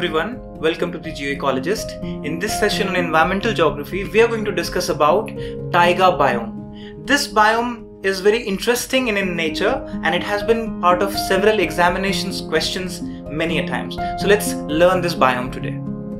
everyone, welcome to the TheGeoecolologist. In this session on environmental geography, we are going to discuss about taiga biome. This biome is very interesting in nature and it has been part of several examinations questions many a times. So let's learn this biome today.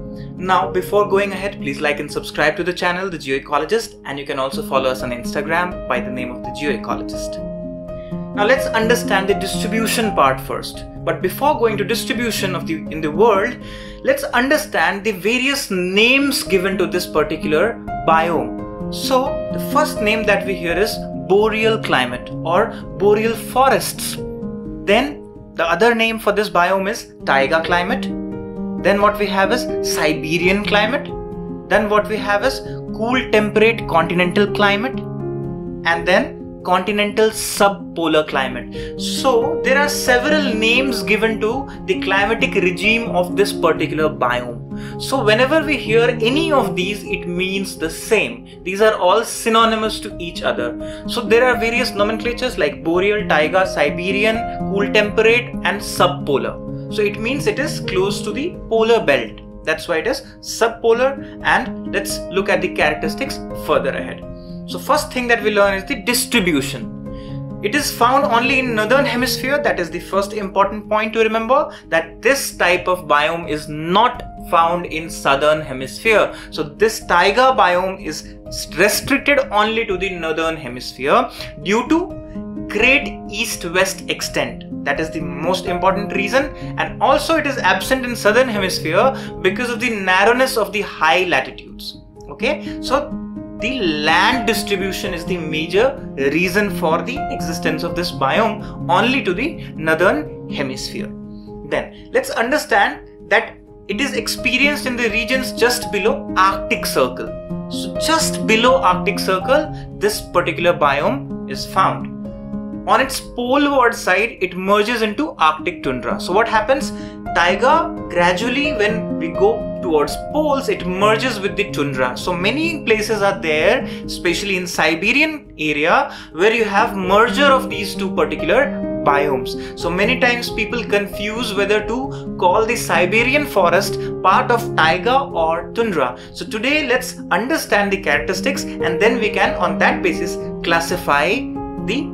Now, before going ahead, please like and subscribe to the channel, The Geoecologist, and you can also follow us on Instagram by the name of The Geoecologist. Now let's understand the distribution part first. But before going to distribution in the world, let's understand the various names given to this particular biome. So the first name that we hear is boreal climate or boreal forests. Then the other name for this biome is taiga climate. Then what we have is Siberian climate. Then what we have is cool temperate continental climate. And then continental subpolar climate. So there are several names given to the climatic regime of this particular biome. So whenever we hear any of these, it means the same. These are all synonymous to each other. So there are various nomenclatures like boreal, taiga, Siberian, cool temperate and subpolar. So it means it is close to the polar belt. That's why it is subpolar, and let's look at the characteristics further ahead. So first thing that we learn is the distribution. It is found only in northern hemisphere. That is the first important point to remember, that this type of biome is not found in southern hemisphere. So this taiga biome is restricted only to the northern hemisphere due to great east-west extent. That is the most important reason, and also it is absent in southern hemisphere because of the narrowness of the high latitudes. Okay, so the land distribution is the major reason for the existence of this biome only to the northern hemisphere. Then let's understand that it is experienced in the regions just below Arctic Circle. So just below Arctic Circle, this particular biome is found. On its poleward side, it merges into Arctic tundra. So what happens? Taiga gradually, when we go towards poles, it merges with the tundra. So many places are there, especially in Siberian area, where you have merger of these two particular biomes. So many times people confuse whether to call the Siberian forest part of taiga or tundra. So today let's understand the characteristics, and then we can on that basis classify the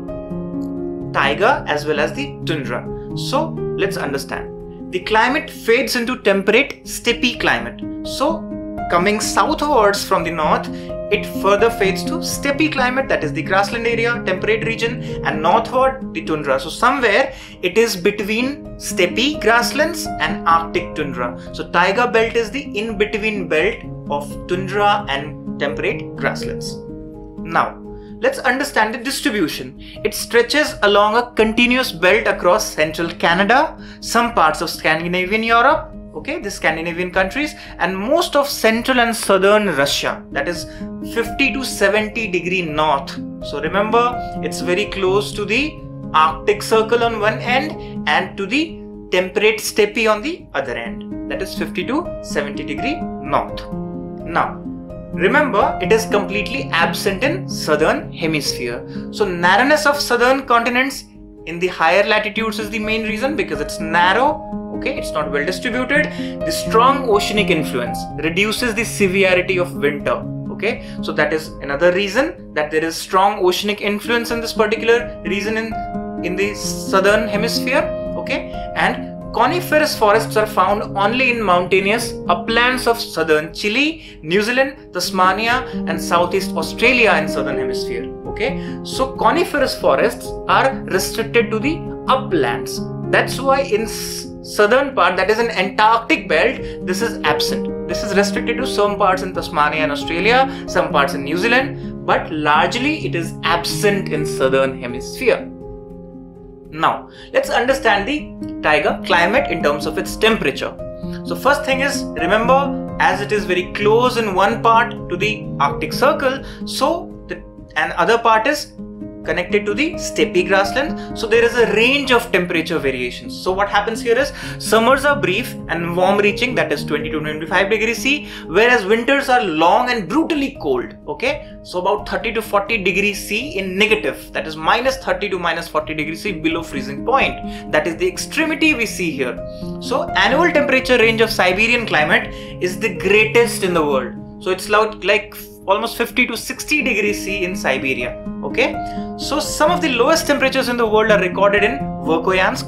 taiga as well as the tundra. So let's understand. The climate fades into temperate steppe climate. So coming southwards from the north, it further fades to steppe climate, that is the grassland area, temperate region, and northward the tundra. So somewhere it is between steppe grasslands and Arctic tundra. So taiga belt is the in-between belt of tundra and temperate grasslands. Now let's understand the distribution. It stretches along a continuous belt across central Canada, some parts of Scandinavian Europe, okay, the Scandinavian countries, and most of central and southern Russia, that is 50 to 70 degree north. So remember, it's very close to the Arctic Circle on one end and to the temperate steppe on the other end, that is 50 to 70 degree north. Now, remember, it is completely absent in southern hemisphere. So narrowness of southern continents in the higher latitudes is the main reason, because it's narrow, okay, it's not well distributed. The strong oceanic influence reduces the severity of winter, okay. So that is another reason, that there is strong oceanic influence in this particular region in the southern hemisphere, okay. And coniferous forests are found only in mountainous uplands of southern Chile, New Zealand, Tasmania and Southeast Australia in southern hemisphere. Okay, so coniferous forests are restricted to the uplands. That's why in southern part, that is an Antarctic belt, this is absent. This is restricted to some parts in Tasmania and Australia, some parts in New Zealand, but largely it is absent in southern hemisphere. Now, let's understand the taiga climate in terms of its temperature. So first thing is, remember, as it is very close in one part to the Arctic Circle, so and other part is connected to the steppe grassland. So there is a range of temperature variations. So what happens here is summers are brief and warm reaching, that is 20 to 25 degrees C, whereas winters are long and brutally cold. Okay, so about 30 to 40 degrees C in negative, that is minus 30 to minus 40 degrees C below freezing point. That is the extremity we see here. So annual temperature range of Siberian climate is the greatest in the world. So it's like almost 50 to 60 degrees C in Siberia. Okay, so some of the lowest temperatures in the world are recorded in Verkhoyansk,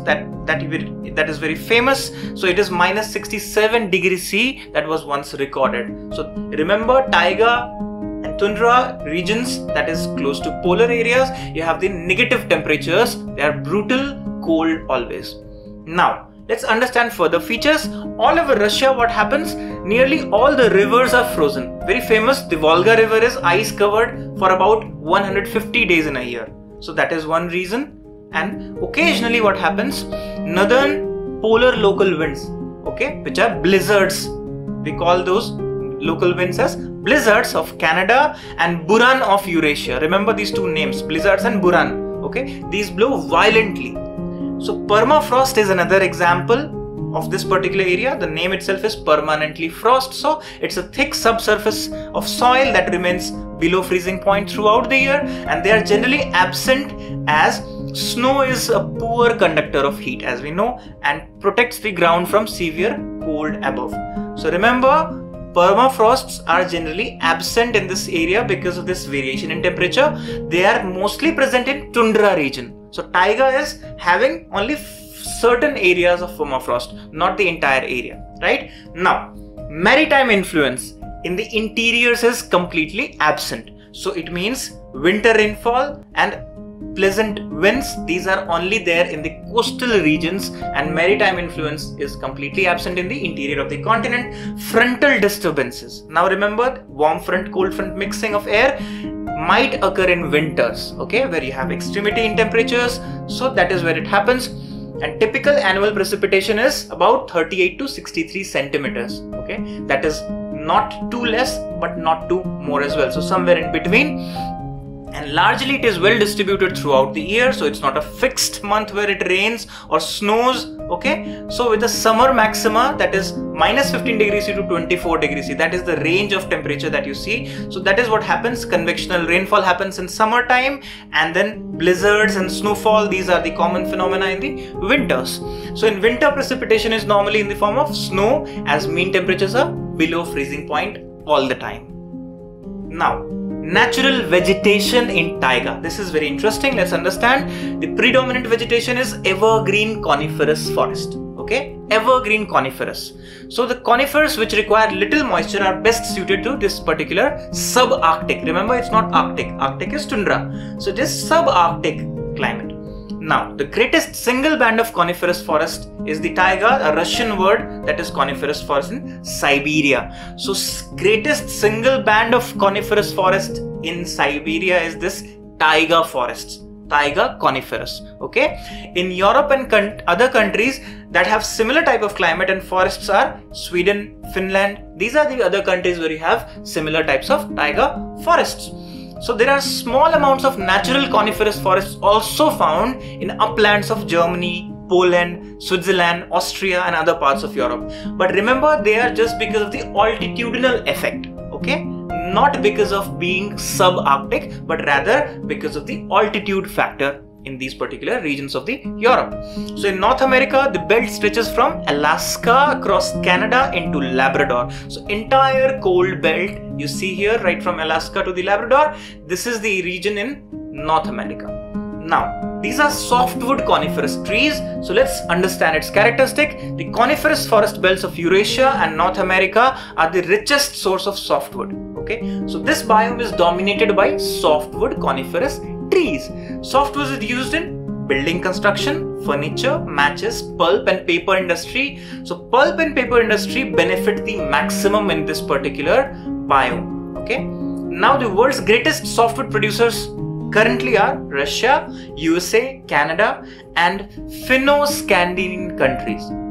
that is very famous. So it is minus 67 degrees C that was once recorded. So remember, taiga and tundra regions, that is close to polar areas, you have the negative temperatures. They are brutal cold always. Now let's understand further features. All over Russia, what happens? Nearly all the rivers are frozen. Very famous, the Volga river is ice covered for about 150 days in a year. So that is one reason. And occasionally what happens? Northern polar local winds, okay, which are blizzards. We call those local winds as blizzards of Canada and Buran of Eurasia. Remember these two names, blizzards and Buran. Okay, these blow violently. So permafrost is another example of this particular area. The name itself is permanently frost. So it's a thick subsurface of soil that remains below freezing point throughout the year, and they are generally absent as snow is a poor conductor of heat, as we know, and protects the ground from severe cold above. So remember, permafrosts are generally absent in this area because of this variation in temperature. They are mostly present in tundra region. So taiga is having only certain areas of permafrost, not the entire area, right? Now, maritime influence in the interiors is completely absent. So it means winter rainfall and pleasant winds, these are only there in the coastal regions, and maritime influence is completely absent in the interior of the continent. Frontal disturbances. Now remember, warm front, cold front mixing of air might occur in winters, okay, where you have extremity in temperatures. So that is where it happens. And typical annual precipitation is about 38 to 63 centimeters. Okay, that is not too less but not too more as well. So somewhere in between. And largely it is well distributed throughout the year, so it's not a fixed month where it rains or snows. Okay, so with the summer maxima, that is minus 15 degrees C to 24 degrees C, that is the range of temperature that you see. So that is what happens. Convectional rainfall happens in summertime, and then blizzards and snowfall, these are the common phenomena in the winters. So in winter, precipitation is normally in the form of snow, as mean temperatures are below freezing point all the time. Now, natural vegetation in taiga. This is very interesting. Let's understand. The predominant vegetation is evergreen coniferous forest. Okay, evergreen coniferous. So the conifers which require little moisture are best suited to this particular subarctic. Remember, it's not arctic. Arctic is tundra. So this subarctic climate. Now, the greatest single band of coniferous forest is the taiga, a Russian word that is coniferous forest in Siberia. So, greatest single band of coniferous forest in Siberia is this taiga forests, taiga coniferous. Okay, in Europe and other countries that have similar type of climate and forests are Sweden, Finland. These are the other countries where you have similar types of taiga forests. So there are small amounts of natural coniferous forests also found in uplands of Germany, Poland, Switzerland, Austria and other parts of Europe. But remember, they are just because of the altitudinal effect, okay? Not because of being subarctic, but rather because of the altitude factor in these particular regions of the Europe. So in North America, the belt stretches from Alaska across Canada into Labrador. So entire cold belt you see here, right from Alaska to the Labrador, this is the region in North America. Now, these are softwood coniferous trees. So let's understand its characteristic. The coniferous forest belts of Eurasia and North America are the richest source of softwood. Okay, so this biome is dominated by softwood coniferous trees. Softwood is used in building construction, furniture, matches, pulp and paper industry. So pulp and paper industry benefit the maximum in this particular biome. Okay. Now the world's greatest softwood producers currently are Russia, USA, Canada and Finno-Scandinavian countries.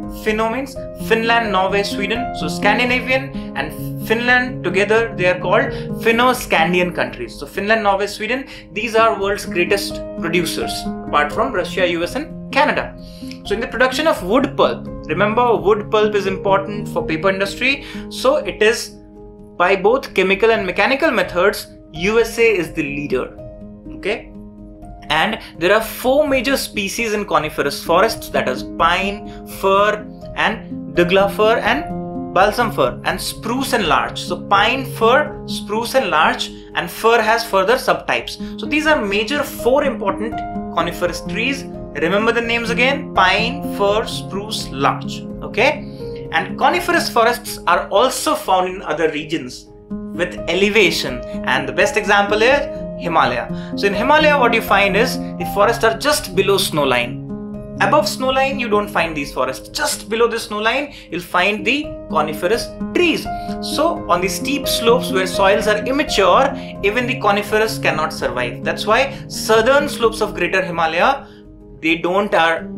Finno means Finland, Norway, Sweden. So Scandinavian and Finland together, they are called Finno-Scandian countries. So Finland, Norway, Sweden, these are world's greatest producers apart from Russia, US and Canada. So in the production of wood pulp, remember wood pulp is important for paper industry. So it is by both chemical and mechanical methods, USA is the leader. Okay. And there are 4 major species in coniferous forests, that is pine, fir and Douglas fir and balsam fir and spruce and larch. So pine, fir, spruce and larch, and fir has further subtypes. So these are major 4 important coniferous trees. Remember the names again: pine, fir, spruce, larch. Okay. And coniferous forests are also found in other regions with elevation, and the best example is Himalaya. So in Himalaya, what you find is the forests are just below snow line. Above snow line, you don't find these forests. Just below the snow line, you'll find the coniferous trees. So on the steep slopes where soils are immature, even the coniferous cannot survive. That's why southern slopes of Greater Himalaya, you don't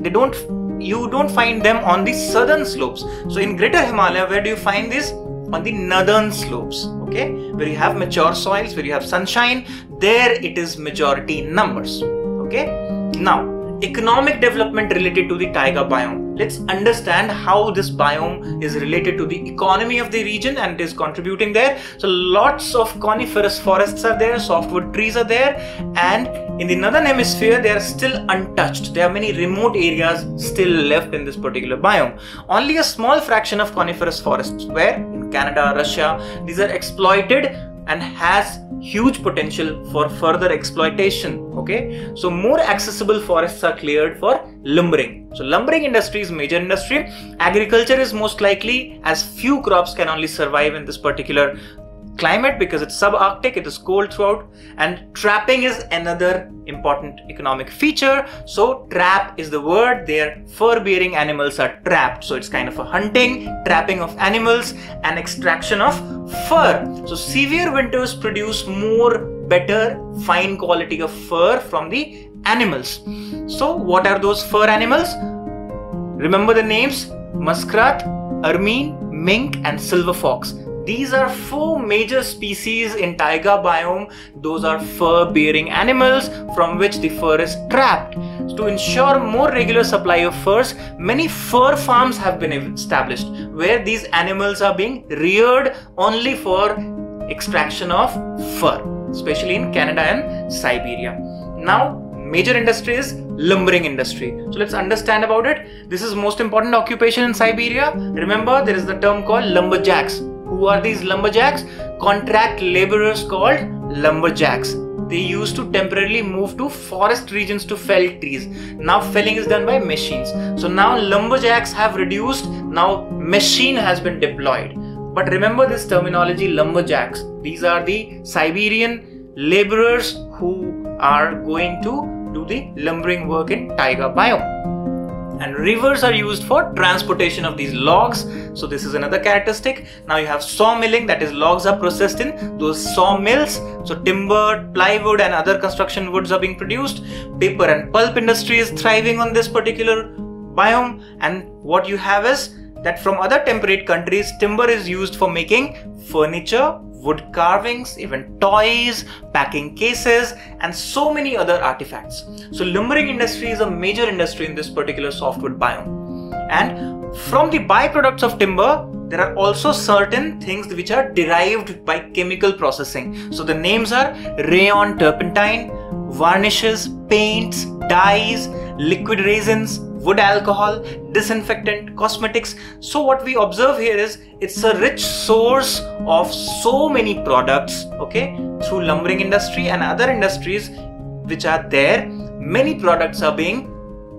find them on the southern slopes. So in Greater Himalaya, where do you find this? On the northern slopes, okay, where you have mature soils, where you have sunshine, there it is majority in numbers. Okay. Now, economic development related to the taiga biome. Let's understand how this biome is related to the economy of the region and is contributing there. So lots of coniferous forests are there, softwood trees are there, and in the northern hemisphere they are still untouched. There are many remote areas still left in this particular biome. Only a small fraction of coniferous forests, where in Canada, Russia, these are exploited and has huge potential for further exploitation. Okay, so more accessible forests are cleared for lumbering. So lumbering industry is major industry. Agriculture is most likely, as few crops can only survive in this particular climate because it's subarctic, it is cold throughout, and trapping is another important economic feature. So trap is the word, their fur-bearing animals are trapped. So it's kind of a hunting, trapping of animals and extraction of fur. So severe winters produce more better fine quality of fur from the animals. So what are those fur animals? Remember the names: muskrat, ermine, mink and silver fox. These are 4 major species in taiga biome. Those are fur-bearing animals from which the fur is trapped. So to ensure more regular supply of furs, many fur farms have been established where these animals are being reared only for extraction of fur, especially in Canada and Siberia. Now, major industry is lumbering industry. So let's understand about it. This is most important occupation in Siberia. Remember, there is the term called lumberjacks. Who are these lumberjacks? Contract laborers called lumberjacks. They used to temporarily move to forest regions to fell trees. Now felling is done by machines. So now lumberjacks have reduced. Now machine has been deployed. But remember this terminology, lumberjacks. These are the Siberian laborers who are going to do the lumbering work in taiga biome. And rivers are used for transportation of these logs. So this is another characteristic. Now you have sawmilling, that is logs are processed in those sawmills. So timber, plywood and other construction woods are being produced. Paper and pulp industry is thriving on this particular biome. And what you have is that from other temperate countries, timber is used for making furniture, wood carvings, even toys, packing cases and so many other artifacts. So lumbering industry is a major industry in this particular softwood biome. And from the byproducts of timber, there are also certain things which are derived by chemical processing. So the names are rayon, turpentine, varnishes, paints, dyes, liquid resins, wood alcohol, disinfectant, cosmetics. So what we observe here is it's a rich source of so many products, okay, through lumbering industry and other industries which are there. Many products are being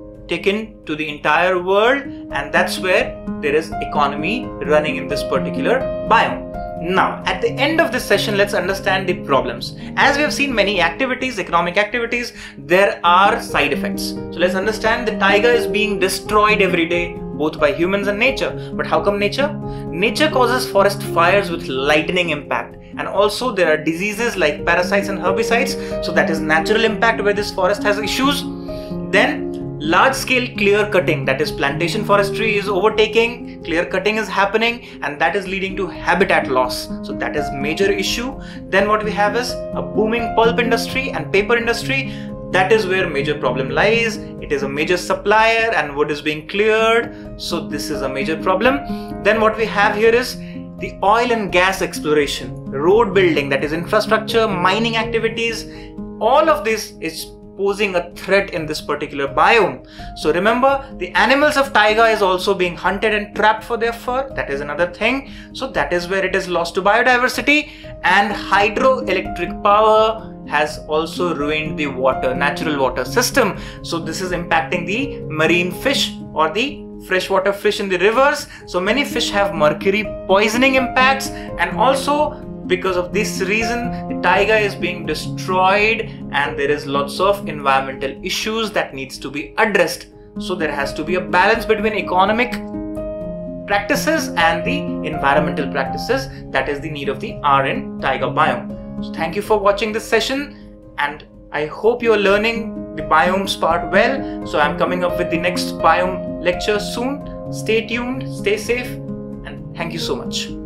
taken to the entire world, and that's where there is economy running in this particular biome. Now, at the end of this session, let's understand the problems. As we have seen many activities, economic activities, there are side effects. So let's understand the taiga is being destroyed every day, both by humans and nature. But how come nature? Nature causes forest fires with lightning impact. And also there are diseases like parasites and herbicides. So that is natural impact where this forest has issues. Then large scale clear cutting, that is plantation forestry, is overtaking, clear cutting is happening, and that is leading to habitat loss. So that is major issue. Then what we have is a booming pulp industry and paper industry. That is where major problem lies. It is a major supplier and wood is being cleared. So this is a major problem. Then what we have here is the oil and gas exploration, road building, that is infrastructure, mining activities. All of this is posing a threat in this particular biome. So remember, the animals of taiga is also being hunted and trapped for their fur. That is another thing. So that is where it is lost to biodiversity. And hydroelectric power has also ruined the natural water system. So this is impacting the marine fish or the freshwater fish in the rivers. So many fish have mercury poisoning impacts, and also because of this reason the taiga is being destroyed and there is lots of environmental issues that needs to be addressed. So there has to be a balance between economic practices and the environmental practices. That is the need of the hour in taiga biome. So thank you for watching this session, and I hope you are learning the biomes part well. So I'm coming up with the next biome lecture soon. Stay tuned, stay safe, and thank you so much.